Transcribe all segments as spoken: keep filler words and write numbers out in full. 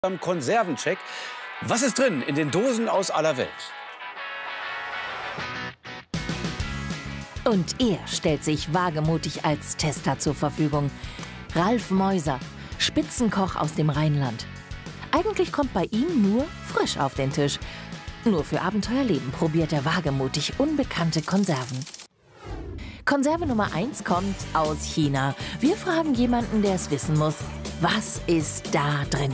Beim Konservencheck. Was ist drin in den Dosen aus aller Welt? Und er stellt sich wagemutig als Tester zur Verfügung. Ralf Meuser, Spitzenkoch aus dem Rheinland. Eigentlich kommt bei ihm nur frisch auf den Tisch. Nur für Abenteuerleben probiert er wagemutig unbekannte Konserven. Konserve Nummer eins kommt aus China. Wir fragen jemanden, der es wissen muss. Was ist da drin?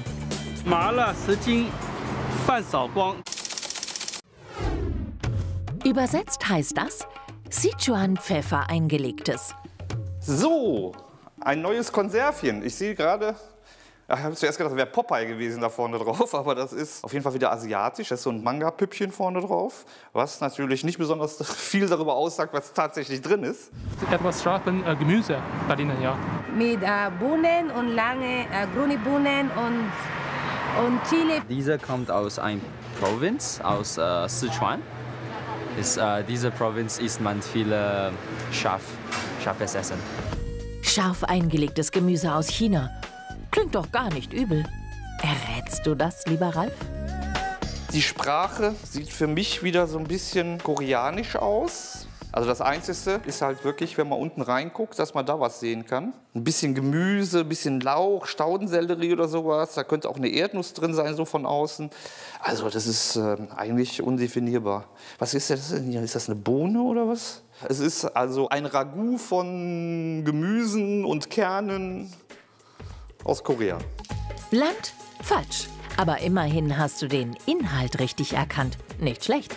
Übersetzt heißt das Sichuan-Pfeffer eingelegtes. So, ein neues Konservchen. Ich sehe gerade, ich habe zuerst gedacht, das wäre Popeye gewesen da vorne drauf, aber das ist auf jeden Fall wieder asiatisch. Das ist so ein Manga-Püppchen vorne drauf, was natürlich nicht besonders viel darüber aussagt, was tatsächlich drin ist. Etwas scharfen äh, Gemüse darin, ja. Mit äh, Bohnen und lange äh, grüne Bohnen und, und Chili. Dieser kommt aus einer Provinz, aus äh, Sichuan. Ist, äh, diese Provinz isst man viele scharf, scharfes Essen. Scharf eingelegtes Gemüse aus China. Klingt doch gar nicht übel. Errätst du das, lieber Ralf? Die Sprache sieht für mich wieder so ein bisschen koreanisch aus. Also das Einzige ist halt wirklich, wenn man unten reinguckt, dass man da was sehen kann. Ein bisschen Gemüse, ein bisschen Lauch, Staudensellerie oder sowas. Da könnte auch eine Erdnuss drin sein, so von außen. Also das ist äh, eigentlich undefinierbar. Was ist das denn hier? Ist das eine Bohne oder was? Es ist also ein Ragout von Gemüsen und Kernen aus Korea. Land? Falsch. Aber immerhin hast du den Inhalt richtig erkannt. Nicht schlecht.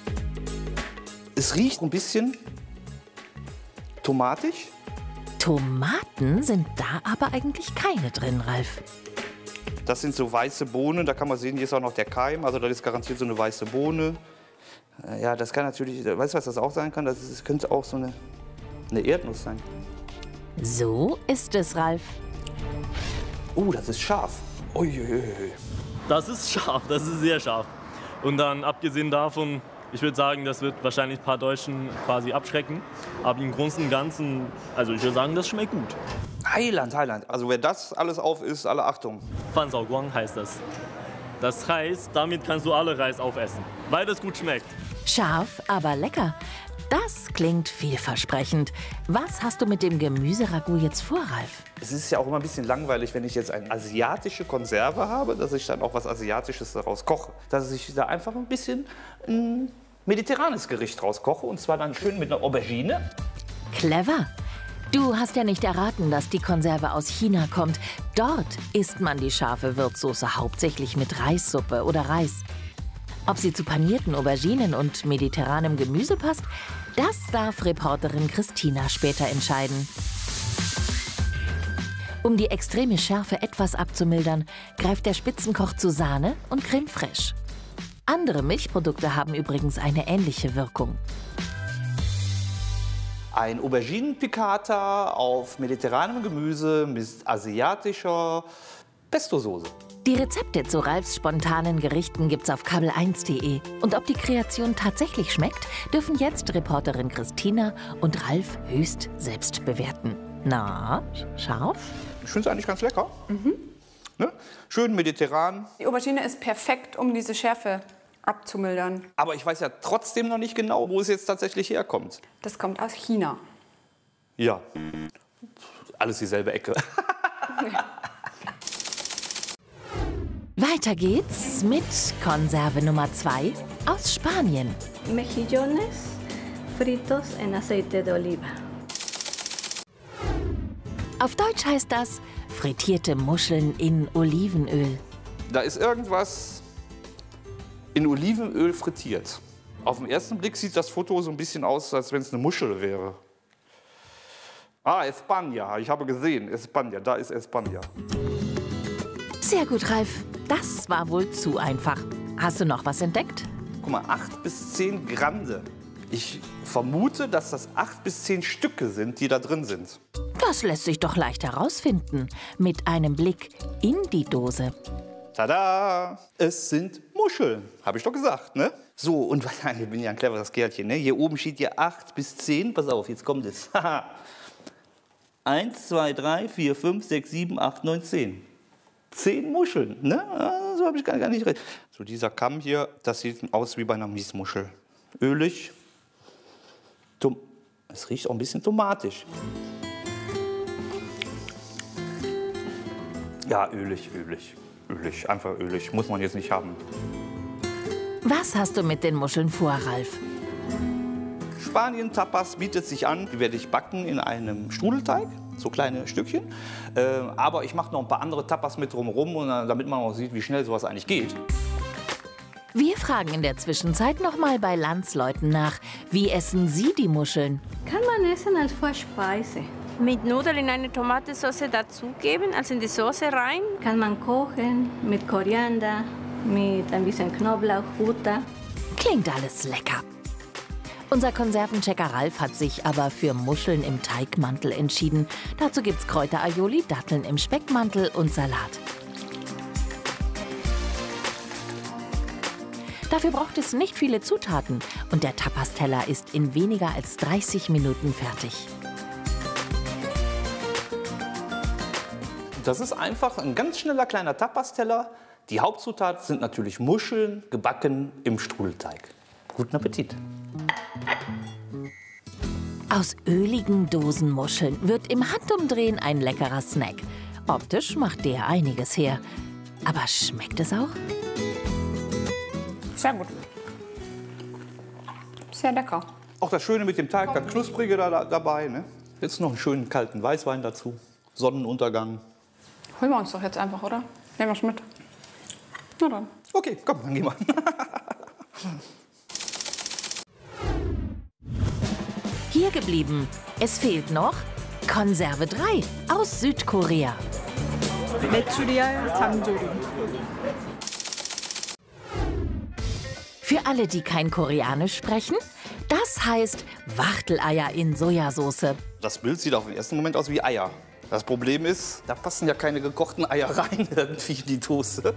Es riecht ein bisschen tomatig. Tomaten sind da aber eigentlich keine drin, Ralf. Das sind so weiße Bohnen. Da kann man sehen, hier ist auch noch der Keim. Also das ist garantiert so eine weiße Bohne. Ja, das kann natürlich, weißt du, was das auch sein kann? Das, ist, das könnte auch so eine, eine Erdnuss sein. So ist es, Ralf. Oh, das ist scharf. Uiuiui. Das ist scharf, das ist sehr scharf. Und dann abgesehen davon, ich würde sagen, das wird wahrscheinlich ein paar Deutschen quasi abschrecken. Aber im Großen und Ganzen, also ich würde sagen, das schmeckt gut. Heiland, Heiland. Also wer das alles auf isst, alle Achtung. Fan Sao Guang heißt das. Das heißt, damit kannst du alle Reis aufessen, weil das gut schmeckt. Scharf, aber lecker. Das klingt vielversprechend. Was hast du mit dem Gemüseragout jetzt vor, Ralf? Es ist ja auch immer ein bisschen langweilig, wenn ich jetzt eine asiatische Konserve habe, dass ich dann auch was Asiatisches daraus koche. Dass ich da einfach ein bisschen ein mediterranes Gericht draus koche, und zwar dann schön mit einer Aubergine. Clever. Du hast ja nicht erraten, dass die Konserve aus China kommt. Dort isst man die scharfe Würzsoße hauptsächlich mit Reissuppe oder Reis. Ob sie zu panierten Auberginen und mediterranem Gemüse passt, das darf Reporterin Christina später entscheiden. Um die extreme Schärfe etwas abzumildern, greift der Spitzenkoch zu Sahne und Creme fraiche. Andere Milchprodukte haben übrigens eine ähnliche Wirkung. Ein Auberginen-Piccata auf mediterranem Gemüse mit asiatischer Pesto-Soße. Die Rezepte zu Ralfs spontanen Gerichten gibt's auf kabel eins punkt de. Und ob die Kreation tatsächlich schmeckt, dürfen jetzt Reporterin Christina und Ralf höchst selbst bewerten. Na, scharf? Ich finde es eigentlich ganz lecker. Mhm. Ne? Schön mediterran. Die Aubergine ist perfekt, um diese Schärfe abzumildern. Aber ich weiß ja trotzdem noch nicht genau, wo es jetzt tatsächlich herkommt. Das kommt aus China. Ja, alles dieselbe Ecke. Weiter geht's mit Konserve Nummer zwei aus Spanien. Mejillones fritos en aceite de oliva. Auf Deutsch heißt das frittierte Muscheln in Olivenöl. Da ist irgendwas in Olivenöl frittiert. Auf den ersten Blick sieht das Foto so ein bisschen aus, als wenn es eine Muschel wäre. Ah, España, ich habe gesehen, España, da ist España. Sehr gut, Ralf. Das war wohl zu einfach. Hast du noch was entdeckt? Guck mal, acht bis zehn Grande. Ich vermute, dass das acht bis zehn Stücke sind, die da drin sind. Das lässt sich doch leicht herausfinden. Mit einem Blick in die Dose. Tada! Es sind Muscheln, habe ich doch gesagt, ne? So, und was, ich bin ja ein cleveres Kerlchen, ne? Hier oben steht ja acht bis zehn. Pass auf, jetzt kommt es. eins, zwei, drei, vier, fünf, sechs, sieben, acht, neun, zehn. Zehn Muscheln, ne? so habe ich gar nicht recht. So dieser Kamm hier, das sieht aus wie bei einer Miesmuschel. Ölig. Tom es riecht auch ein bisschen tomatisch. Ja, ölig, ölig, ölig, einfach ölig. Muss man jetzt nicht haben. Was hast du mit den Muscheln vor, Ralf? Spanien-Tapas bietet sich an. Die werde ich backen in einem Strudelteig, so kleine Stückchen. Äh, aber ich mache noch ein paar andere Tapas mit drumherum, und, äh, damit man auch sieht, wie schnell sowas eigentlich geht. Wir fragen in der Zwischenzeit noch mal bei Landsleuten nach. Wie essen sie die Muscheln? Kann man essen als Vorspeise. Mit Nudeln in eine Tomatensauce dazugeben, also in die Soße rein. Kann man kochen mit Koriander, mit ein bisschen Knoblauch, Butter. Klingt alles lecker. Unser Konservenchecker Ralf hat sich aber für Muscheln im Teigmantel entschieden. Dazu gibt's Kräuteraioli, Datteln im Speckmantel und Salat. Dafür braucht es nicht viele Zutaten und der Tapasteller ist in weniger als dreißig Minuten fertig. Das ist einfach ein ganz schneller kleiner Tapasteller. Die Hauptzutat sind natürlich Muscheln, gebacken im Strudelteig. Guten Appetit! Aus öligen Dosenmuscheln wird im Handumdrehen ein leckerer Snack. Optisch macht der einiges her. Aber schmeckt es auch? Sehr gut. Sehr lecker. Auch das Schöne mit dem Teig, das Knusprige da, da, dabei. Ne? Jetzt noch einen schönen kalten Weißwein dazu. Sonnenuntergang. Holen wir uns doch jetzt einfach, oder? Nehmen wir es mit. Na dann. Okay, komm, dann gehen wir. Hier geblieben. Es fehlt noch Konserve drei aus Südkorea. Für alle, die kein Koreanisch sprechen, das heißt Wachteleier in Sojasauce. Das Bild sieht auf den ersten Moment aus wie Eier. Das Problem ist, da passen ja keine gekochten Eier rein irgendwie in die Dose.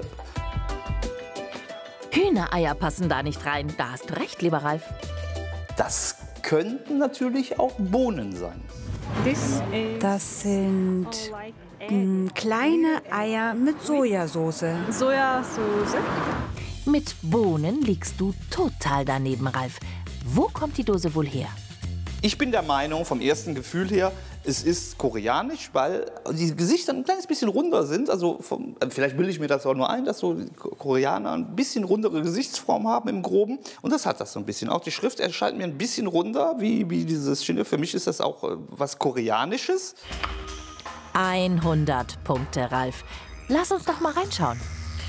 Hühnereier passen da nicht rein. Da hast du recht, lieber Ralf. Das könnten natürlich auch Bohnen sein. Das sind mh, kleine Eier mit Sojasauce. Sojasauce. Mit Bohnen liegst du total daneben, Ralf. Wo kommt die Dose wohl her? Ich bin der Meinung, vom ersten Gefühl her, es ist koreanisch, weil die Gesichter ein kleines bisschen runder sind. Also vom, vielleicht bilde ich mir das auch nur ein, dass so die Koreaner ein bisschen rundere Gesichtsform haben im Groben. Und das hat das so ein bisschen. Auch die Schrift erscheint mir ein bisschen runder, wie, wie dieses Shinne. Für mich ist das auch äh, was Koreanisches. hundert Punkte, Ralf. Lass uns doch mal reinschauen.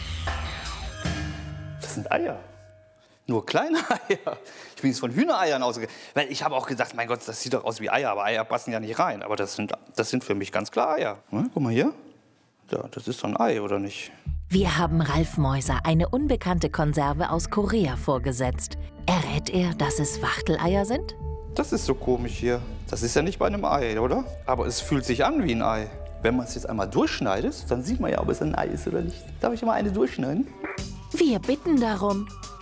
Das sind Eier. Nur kleine Eier. Ich bin jetzt von Hühnereiern ausgegangen. Weil ich habe auch gesagt, mein Gott, das sieht doch aus wie Eier, aber Eier passen ja nicht rein. Aber das sind, das sind für mich ganz klar Eier. Hm, guck mal hier. Ja, das ist doch ein Ei, oder nicht? Wir haben Ralf Meuser eine unbekannte Konserve aus Korea vorgesetzt. Errät er, dass es Wachteleier sind? Das ist so komisch hier. Das ist ja nicht bei einem Ei, oder? Aber es fühlt sich an wie ein Ei. Wenn man es jetzt einmal durchschneidet, dann sieht man ja, ob es ein Ei ist oder nicht. Darf ich mal eine durchschneiden? Wir bitten darum.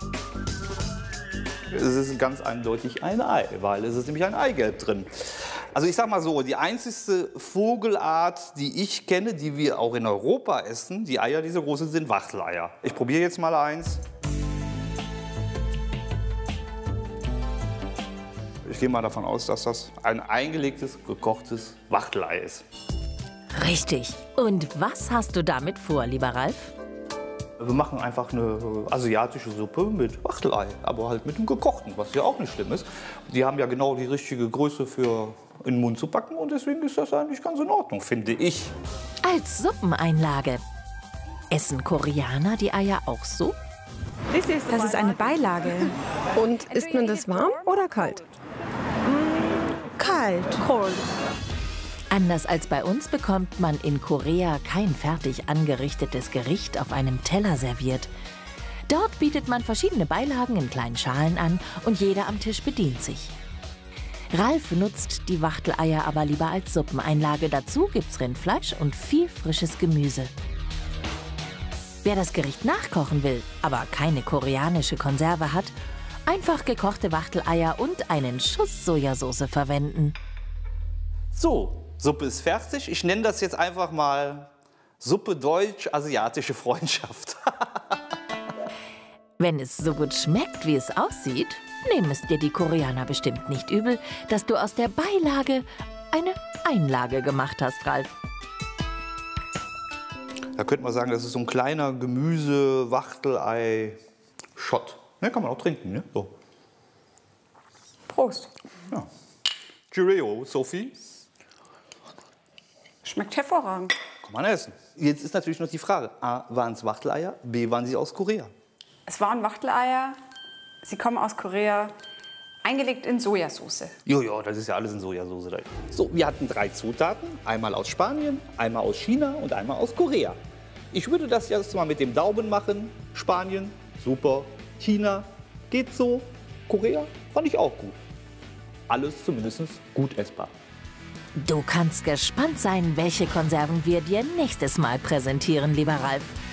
Es ist ganz eindeutig ein Ei, weil es ist nämlich ein Eigelb drin. Also ich sag mal so, die einzigste Vogelart, die ich kenne, die wir auch in Europa essen, die Eier, die so groß sind, sind Wachteleier. Ich probiere jetzt mal eins. Ich gehe mal davon aus, dass das ein eingelegtes, gekochtes Wachtelei ist. Richtig. Und was hast du damit vor, lieber Ralf? Wir machen einfach eine asiatische Suppe mit Wachtelei, aber halt mit dem gekochten, was ja auch nicht schlimm ist. Die haben ja genau die richtige Größe für in den Mund zu packen und deswegen ist das eigentlich ganz in Ordnung, finde ich. Als Suppeneinlage. Essen Koreaner die Eier auch so? Das ist eine Beilage. Und isst man das warm oder kalt? Kalt. Anders als bei uns bekommt man in Korea kein fertig angerichtetes Gericht auf einem Teller serviert. Dort bietet man verschiedene Beilagen in kleinen Schalen an und jeder am Tisch bedient sich. Ralf nutzt die Wachteleier aber lieber als Suppeneinlage. Dazu gibt's Rindfleisch und viel frisches Gemüse. Wer das Gericht nachkochen will, aber keine koreanische Konserve hat, einfach gekochte Wachteleier und einen Schuss Sojasauce verwenden. So, Suppe ist fertig. Ich nenne das jetzt einfach mal Suppe deutsch-asiatische Freundschaft. Wenn es so gut schmeckt, wie es aussieht, nehmen es dir die Koreaner bestimmt nicht übel, dass du aus der Beilage eine Einlage gemacht hast, Ralf. Da könnte man sagen, das ist so ein kleiner Gemüse-Wachtelei-Schott. Ne, kann man auch trinken, ne? So. Prost. Ja. Cheerio, Sophie. Schmeckt hervorragend. Kann man essen. Jetzt ist natürlich noch die Frage, A, waren es Wachteleier, B, waren sie aus Korea? Es waren Wachteleier. Sie kommen aus Korea. Eingelegt in Sojasauce. Jojo, das ist ja alles in Sojasauce drin. So, wir hatten drei Zutaten. Einmal aus Spanien, einmal aus China und einmal aus Korea. Ich würde das jetzt mal mit dem Daumen machen. Spanien, super. China, geht so. Korea, fand ich auch gut. Alles zumindest gut essbar. Du kannst gespannt sein, welche Konserven wir dir nächstes Mal präsentieren, lieber Ralf.